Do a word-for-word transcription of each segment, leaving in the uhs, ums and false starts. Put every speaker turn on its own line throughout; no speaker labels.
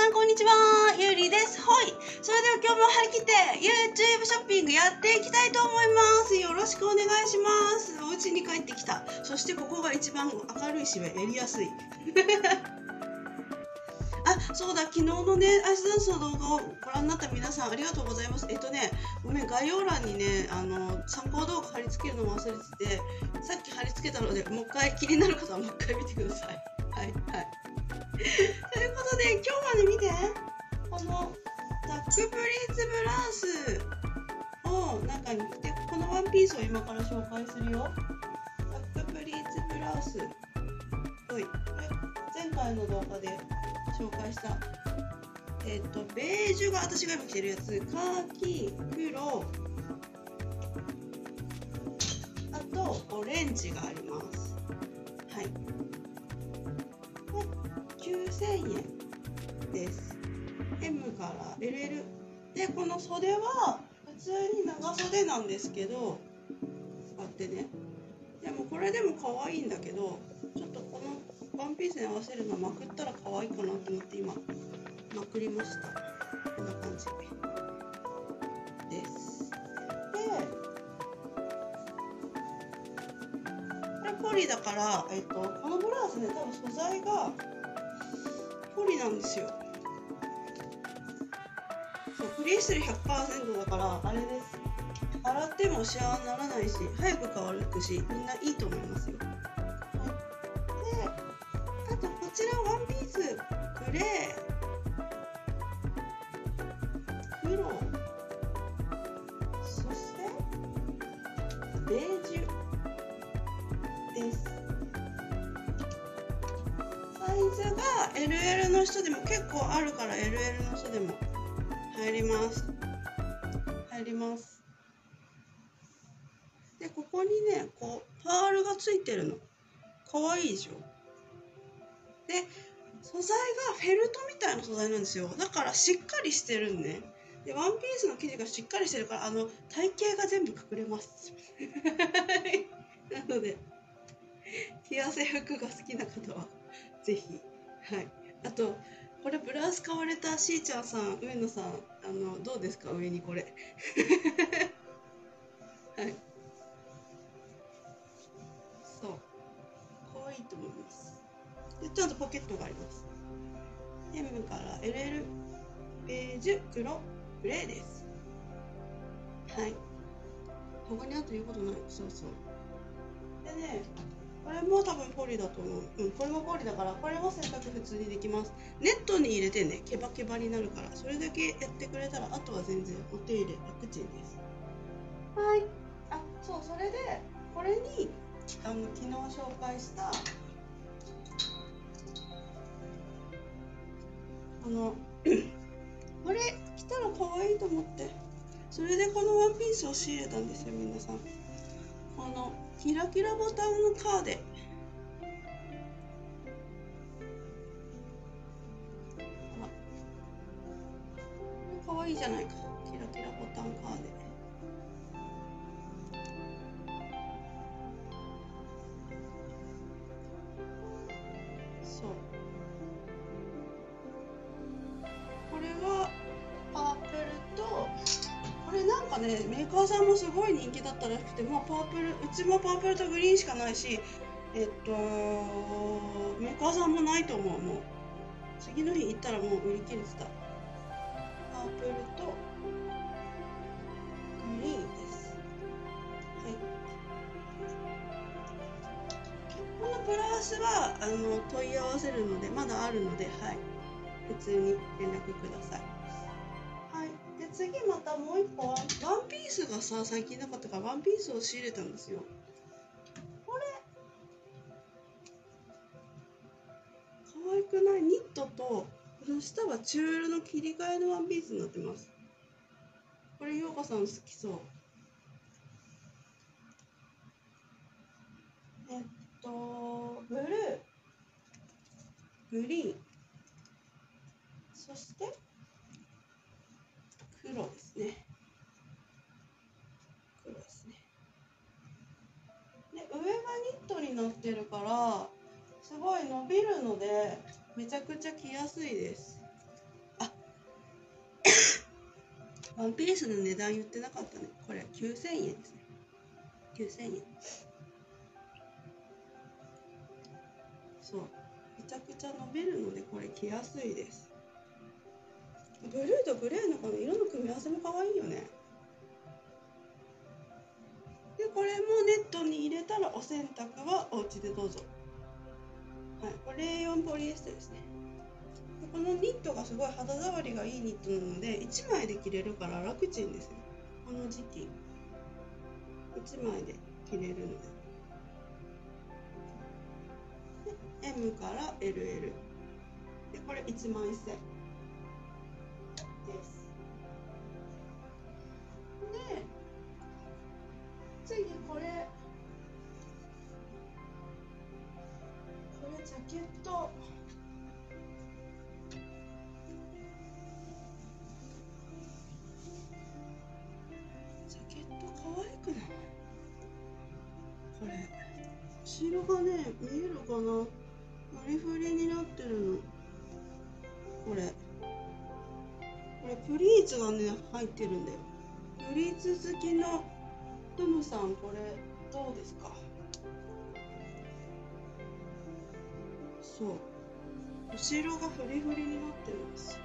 んこんにちは、ゆうりです。はい。それでは今日も張り切って YouTube ショッピングやっていきたいと思います。よろしくお願いします。お家に帰ってきた。そしてここが一番明るいしやりやすい。あ、そうだ、昨日のね、アイスダンスの動画をご覧になった皆さんありがとうございます。えっとね、ごめん、概要欄にね、あの、参考動画貼り付けるの忘れてて、さっき貼り付けたので、もう一回気になる方はもう一回見てください。はい、はい。ということで、今日まで見て、このタックプリーツブラウスを中に着て、このワンピースを今から紹介するよ。タックプリーツブラウス。おい、これ前回の動画で紹介した、えっと、ベージュが私が今着てるやつ、カーキ、黒、あとオレンジがあります。はい。きゅうせんえんです。エム から エルエル で、この袖は普通に長袖なんですけど、使ってね。でもこれでも可愛いんだけど、ちょっとこのワンピースに合わせるのまくったら可愛いかなと思って今まくりました。こんな感じです。で、これポリだから、えっと、このブラウスね、多分素材がポリなんですよ。そう、ポリエステル ひゃくパーセント だからあれです。洗ってもシワにならないし、早く乾くし、みんないいと思いますよ。はい、で、あとこちらワンピースグレー、黒、そしてベージュです。サイズが エルエル の人でも結構あるから エルエル の人でも入ります入りますで、ここにね、こうパールがついてるのかわいいでしょ。で、素材がフェルトみたいな素材なんですよ。だからしっかりしてるんね。で、ワンピースの生地がしっかりしてるから、あの体型が全部隠れますなので着汗服が好きな方はぜひ。はい。あと、これブラウス買われたしーちゃんさん、上野さん、あのどうですか、上にこれはい、そう、可愛いと思います。で、ちゃんとポケットがあります。 エム から エルエル、 ベージュ、黒、グレーです。はい。他にあと言うことない。そうそう。でね、これも多分ポリだと思う。うん、これもポリだから、これも洗濯普通にできます。ネットに入れてね、ケバケバになるから、それだけやってくれたら、あとは全然お手入れ楽ちんです。はい。あ、そう、それで、これに、あの、昨日紹介した、あの、これ着たら可愛いと思って、それでこのワンピースを仕入れたんですよ、皆さん。この、キラキラボタンのカーデ。かわいいじゃないか。キラキラボタンカーデ。そう。これはパープルと、これなんかね、メーカーさんもすごい人気だったらしくて、もうパープル、うちもパープルとグリーンしかないし、えっと、メーカーさんもないと思う。もう次の日行ったらもう売り切れてた。パープルとグリーンです。はい。このブラウスはあの問い合わせるので、まだあるので、はい、普通に連絡ください。はい。で、次またもう一個はワンピースがさ、最近なかったからワンピースを仕入れたんですよ。これ可愛くない？ニットと、この下はチュールの切り替えのワンピースになってます。これ、ようかさん好きそう。えっと、ブルー、グリーン、そして黒ですね。黒ですね。で、上がニットになってるからすごい伸びるのでめちゃくちゃ着やすいです。 ワンピースの値段言ってなかったね。これきゅうせんえんですね。きゅうせんえん。そう。めちゃくちゃ伸びるので、これ着やすいです。ブルーとグレーのこの色の組み合わせも可愛いよね。で、これもネットに入れたらお洗濯はお家でどうぞ。はい、これレーヨンポリエステルですね。でこのニットがすごい肌触りがいいニットなので、いちまいで着れるから楽ちんですよ。この時期。いちまいで着れるので。で エム から エルエル。で、これいちまんせんえんです。で、次これ、これジャケット。ジャケット可愛くない？これ、後ろがね、見えるかな？フリフリになってるの。これ。これプリーツがね、入ってるんだよ。プリーツ好きのトムさん、これどうですか？そう。後ろがフリフリになってるんですよ。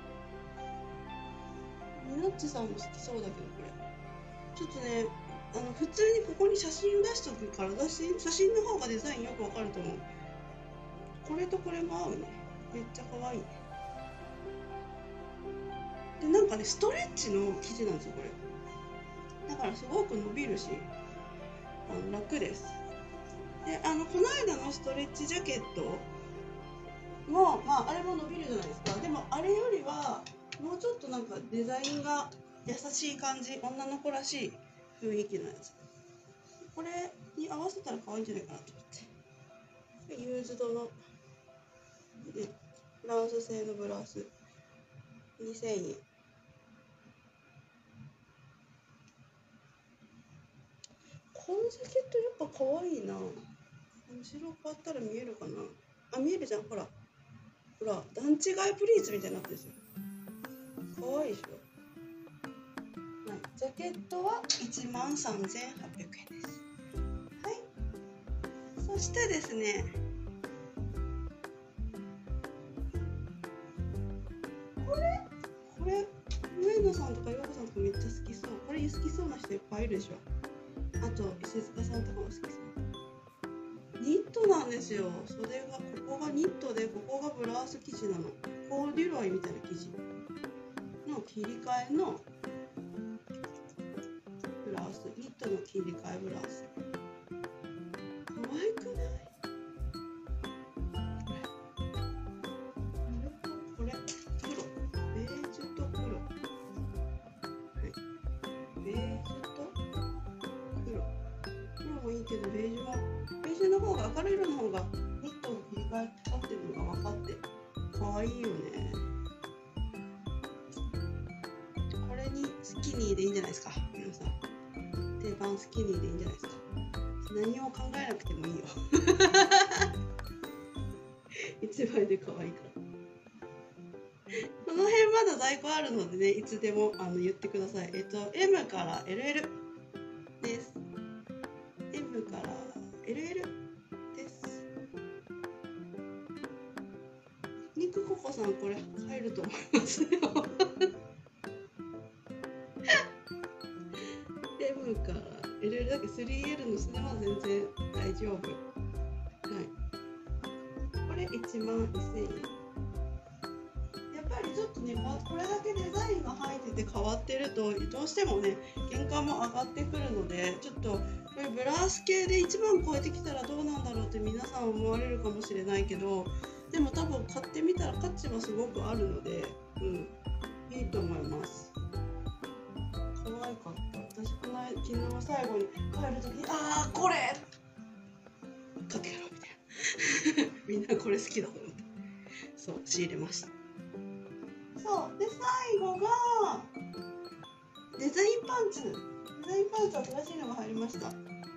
みなっちさんも好きそうだけど、これ。ちょっとね、あの、普通にここに写真出しとくから、写真、写真の方がデザインよくわかると思う。これとこれも合うね。めっちゃ可愛い。で、なんかね、ストレッチの生地なんですよ、これ。だからすごく伸びるし、あの楽です。で、あの、この間のストレッチジャケットも、まあ、あれも伸びるじゃないですか。でも、あれよりは、もうちょっとなんかデザインが優しい感じ、女の子らしい雰囲気のやつ。これに合わせたら可愛いんじゃないかなと思って。ユーズドの、ね、フランス製のブラウス、にせんえん。このジャケットやっぱ可愛いな。後ろ変わったら見えるかな。あ、見えるじゃん、ほら。ほら、段違いプリーツみたいになってるんですよ。可愛いでしょ。はい、ジャケットはいちまんさんぜんはっぴゃくえんです。はい。そしてですね、これ、これ、上野さんとか陽子さんとかめっちゃ好きそう。これ好きそうな人いっぱいいるでしょ。あと、石塚さんとかも好きそう。ニットなんですよ。袖が、ここがニットで、ここがブラウス生地なの。コーデュロイみたいな生地の切り替えのブラウス。ニットの切り替えブラウス。可愛くない？これ、黒。ベージュと黒。はい。ベージュと黒。黒もいいけど、ベージュは、ベージュの方が、明るい色の方がニットの切り替え合ってるのが分かって、可愛いよね。これにスキニーでいいんじゃないですか、皆さん。定番スキニーでいいんじゃないですか。何を考えなくてもいいよ。一枚で可愛いから。この辺まだ在庫あるのでね、いつでもあの言ってください。えっと、エム から エルエル です。エム から エルエル です。肉ココさん、これ入ると思いますよ。エム から エルエル だけ スリーエル の砂は全然大丈夫。はい。これいちまんせんえん。やっぱりちょっとね、これだけデザインが入ってて変わってると、どうしてもね、原価も上がってくるので、ちょっとこれブラウス系でいちまん超えてきたらどうなんだろうって皆さん思われるかもしれないけど、でも多分買ってみたら価値はすごくあるので、うん、いいと思います。可愛かった。私この間、昨日最後に帰るときに、あーこれかけろみたいな。みんなこれ好きだと思って、そう仕入れました。そうで、最後がデザインパンツ。デザインパンツ新しいのが入りました。はい。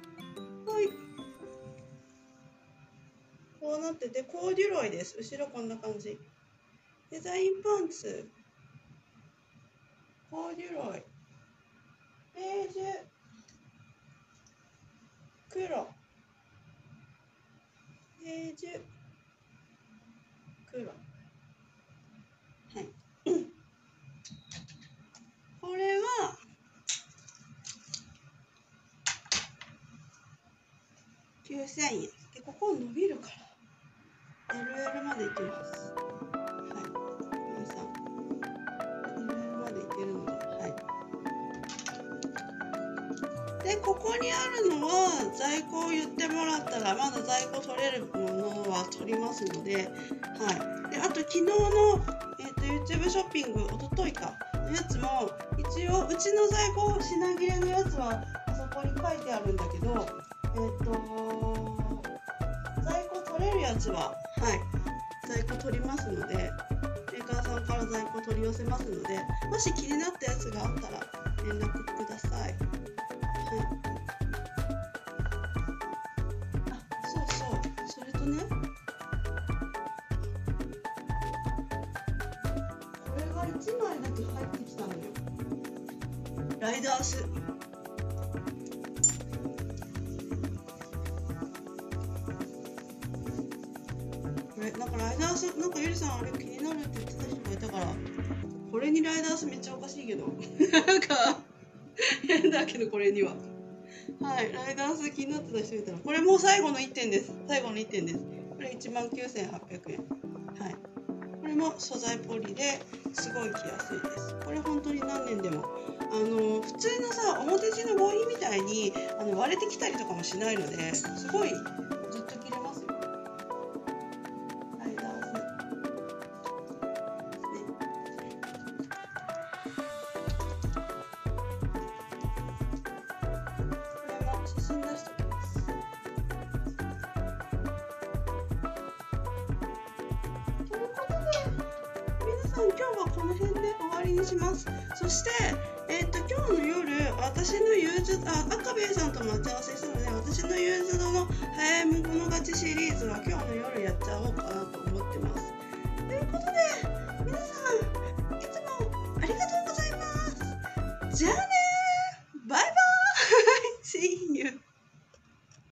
こうなってて、コーデュロイです。後ろこんな感じ。デザインパンツ。コーデュロイ。 ベージュ、黒、ベージュ、黒。はい。これはきゅうせんえんで、ここ伸びるから エルエル までいきます。はい皆さん エルエル までいけるので、はいでここにあるのは在庫を言ってもらったらまだ在庫取れるものは取りますので、はいであと昨日の、えー、と YouTube ショッピングおとといかのやつも一応うちの在庫品切れのやつはあそこに書いてあるんだけど、えっ、と在庫取れるやつは、はい、在庫取りますので、メーカーさんから在庫取り寄せますので、もし気になったやつがあったら連絡ください。はい。あ、そうそう、それとね、これがいちまいだけ入ってきたのよ。ライダース。なんかライダース、なんかゆりさんあれ気になるって言ってた人がいたから、これにライダースめっちゃおかしいけどなんか変だけどこれにははいライダース気になってた人いたら、これもう最後のいってんです。最後のいってんです。これいちまんきゅうせんはっぴゃくえん。はいこれも素材ポリですごい着やすいです。これ本当に何年でもあの普通のさ表地の合皮みたいにあの割れてきたりとかもしないので、すごいずっと着れますよ。ライダースね。これも写真出しておきます。ということで皆さん今日はこの辺で終わりにします。そしてえっと今日の夜私のユーズあ赤兵衛さんと待ち合わせしたので、私のユーズドの早い者勝ちシリーズは今日の夜やっちゃおうかなと思ってます。